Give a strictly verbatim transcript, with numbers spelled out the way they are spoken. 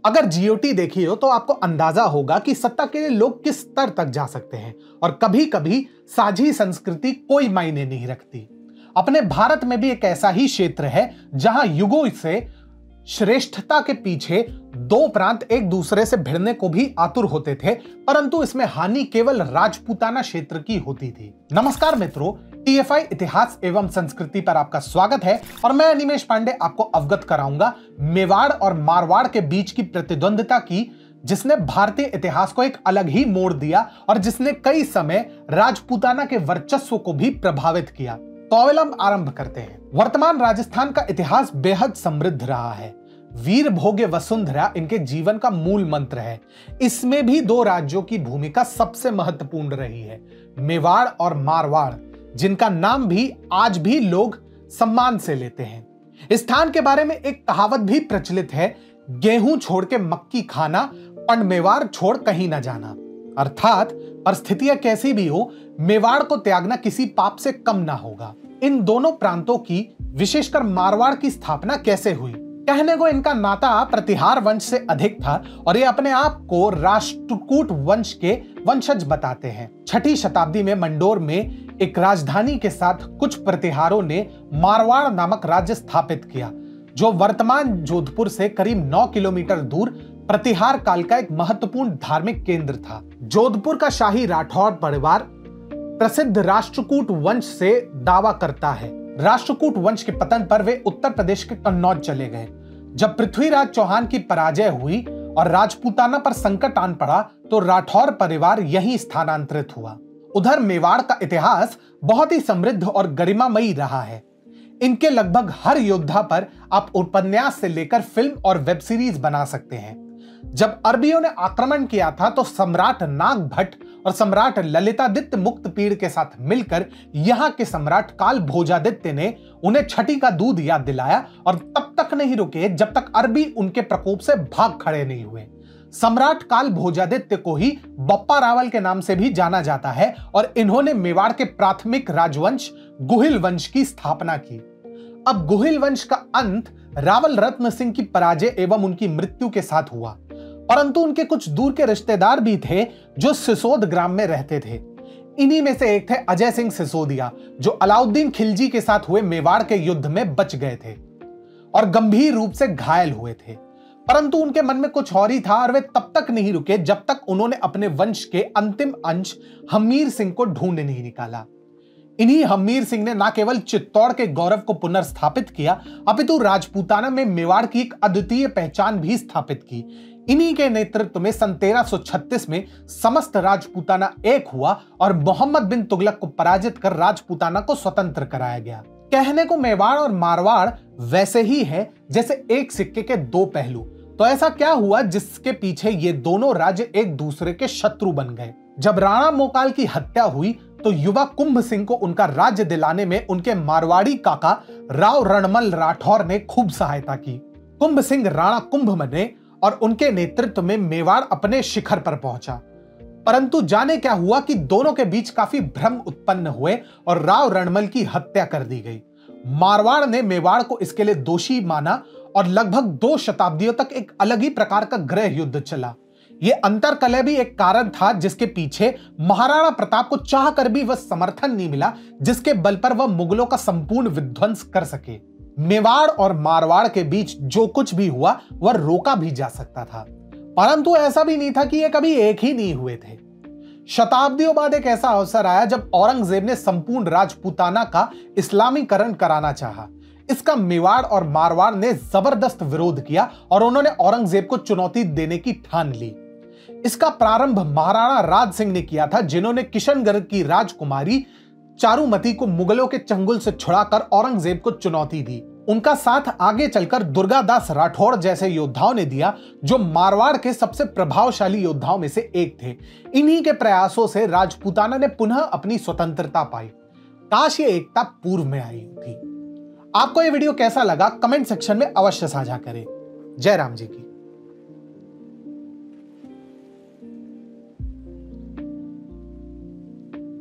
अगर जीओटी देखी हो तो आपको अंदाजा होगा कि सत्ता के लिए लोग किस स्तर तक जा सकते हैं और कभी कभी साझी संस्कृति कोई मायने नहीं रखती। अपने भारत में भी एक ऐसा ही क्षेत्र है जहां युगों से श्रेष्ठता के पीछे दो प्रांत एक दूसरे से भिड़ने को भी आतुर होते थे, परंतु इसमें हानि केवल राजपूताना क्षेत्र की होती थी। नमस्कार मित्रों, टीएफआई इतिहास एवं संस्कृति पर आपका स्वागत है और मैं अनिमेष पांडे आपको अवगत कराऊंगा मेवाड़ और मारवाड़ के बीच की प्रतिद्वंद्विता की, जिसने भारतीय इतिहास को एक अलग ही मोड़ दिया और जिसने कई समय राजपूताना के वर्चस्व को भी प्रभावित किया। तो अविलंब आरंभ करते हैं। वर्तमान राजस्थान का इतिहास बेहद समृद्ध रहा है। वीर भोग्य वसुंधरा इनके जीवन का मूल मंत्र है। इसमें भी दो राज्यों की भूमिका सबसे महत्वपूर्ण रही है, मेवाड़ और मारवाड़, जिनका नाम भी आज भी लोग सम्मान से लेते हैं। इस स्थान के बारे में एक कहावत भी प्रचलित है, गेहूं छोड़ के मक्की खाना, पण मेवाड़ छोड़ कहीं ना जाना। अर्थात परिस्थितियां कैसी भी हो, मेवाड़ को त्यागना किसी पाप से कम ना होगा। इन दोनों प्रांतों की, विशेषकर मारवाड़ की स्थापना कैसे हुई? कहने को इनका नाता प्रतिहार वंश से अधिक था और ये अपने आप को राष्ट्रकूट वंश के वंशज बताते हैं। छठी शताब्दी में मंडोर में एक राजधानी के साथ कुछ प्रतिहारों ने मारवाड़ नामक राज्य स्थापित किया, जो वर्तमान जोधपुर से करीब नौ किलोमीटर दूर प्रतिहार काल का एक महत्वपूर्ण धार्मिक केंद्र था। जोधपुर का शाही राठौर परिवार प्रसिद्ध राष्ट्रकूट वंश से दावा करता है। राष्ट्रकूट वंश के पतन पर वे उत्तर प्रदेश के कन्नौज चले गए। जब पृथ्वीराज चौहान की पराजय हुई और राजपूताना पर संकट आन पड़ा तो राठौर परिवार यहीं स्थानांतरित हुआ। उधर मेवाड़ का इतिहास बहुत ही समृद्ध और गरिमामयी रहा है। इनके लगभग हर योद्धा पर आप उपन्यास से लेकर फिल्म और वेब सीरीज बना सकते हैं। जब अरबियों ने आक्रमण किया था तो सम्राट नाग भट्ट और सम्राट ललितादित्य मुक्तपीड़ के साथ मिलकर यहां के सम्राट काल भोजादित्य ने उन्हें छठी का दूध याद दिलाया और तब तक नहीं रुके जब तक अरबी उनके प्रकोप से भाग खड़े नहीं हुए। सम्राट काल भोजादित्य को ही बप्पा रावल के नाम से भी जाना जाता है और इन्होंने मेवाड़ के प्राथमिक राजवंश गुहिल वंश की स्थापना की। अब गुहिल वंश का अंत रावल रत्न सिंह की पराजय एवं उनकी मृत्यु के साथ हुआ, परंतु उनके कुछ दूर के रिश्तेदार भी थे जो सिसोद ग्राम में रहते थे। इन्हीं में से एक थे अजय सिंह सिसोदिया, जो अलाउद्दीन खिलजी के साथ हुए मेवाड़ के युद्ध में बच गए थे और गंभीर रूप से घायल हुए थे। परंतु उनके मन में कुछ और ही था और वे तब तक नहीं रुके जब तक उन्होंने अपने वंश के अंतिम अंश हम्मीर सिंह को ढूंढ नहीं निकाला। इन्हीं हम्मीर सिंह ने न केवल चित्तौड़ के गौरव को पुनर्स्थापित किया, अपितु राजपूताना में मेवाड़ की एक अद्वितीय पहचान भी स्थापित की। इन्हीं के नेतृत्व में सन तेरह सौ छत्तीस में समस्त राजपूताना एक हुआ और मोहम्मद बिन तुगलक को पराजित कर राजपूताना को स्वतंत्र कराया गया। कहने को मेवाड़ और मारवाड़ वैसे ही है जैसे एक सिक्के के दो पहलू। तो ऐसा क्या हुआ जिसके पीछे ये दोनों राज्य एक दूसरे के शत्रु बन गए? जब राणा मोकाल की हत्या हुई तो युवा कुंभ सिंह को उनका राज्य दिलाने में उनके मारवाड़ी काका राव रणमल राठौर ने खूब सहायता की। कुंभ सिंह राणा कुंभ बने और उनके नेतृत्व में मेवाड़ अपने शिखर पर पहुंचा। परंतु जाने क्या हुआ कि दोनों के बीच काफी भ्रम उत्पन्न हुए और राव रणमल की हत्या कर दी गई। मारवाड़ ने मेवाड़ को इसके लिए दोषी माना और लगभग दो शताब्दियों तक एक अलग ही प्रकार का गृह युद्ध चला। यह अंतरकलह भी एक कारण था जिसके पीछे महाराणा प्रताप को चाहकर भी वह समर्थन नहीं मिला जिसके बल पर वह मुगलों का संपूर्ण विध्वंस कर सके। मेवाड़ और मारवाड़ के बीच जो कुछ भी हुआ वह रोका भी जा सकता था, परंतु ऐसा भी नहीं था कि ये कभी एक ही नहीं हुए थे। शताब्दियों बाद एक ऐसा अवसर आया जब औरंगजेब ने संपूर्ण राजपूताना का इस्लामीकरण कराना चाहा। इसका मेवाड़ और मारवाड़ ने जबरदस्त विरोध किया और उन्होंने औरंगजेब को चुनौती देने की ठान ली। इसका प्रारंभ महाराणा राज सिंह ने किया था, जिन्होंने किशनगढ़ की राजकुमारी चारुमती को मुगलों के चंगुल से छुड़ाकर औरंगजेब को चुनौती दी। उनका साथ आगे चलकर दुर्गादास राठौड़ जैसे योद्धाओं ने दिया, जो मारवाड़ के सबसे प्रभावशाली योद्धाओं में से एक थे। इन्हीं के प्रयासों से राजपूताना ने पुनः अपनी स्वतंत्रता पाई। काश ये एकता पूर्व में आई थी। आपको ये वीडियो कैसा लगा कमेंट सेक्शन में अवश्य साझा करें। जय राम जी की।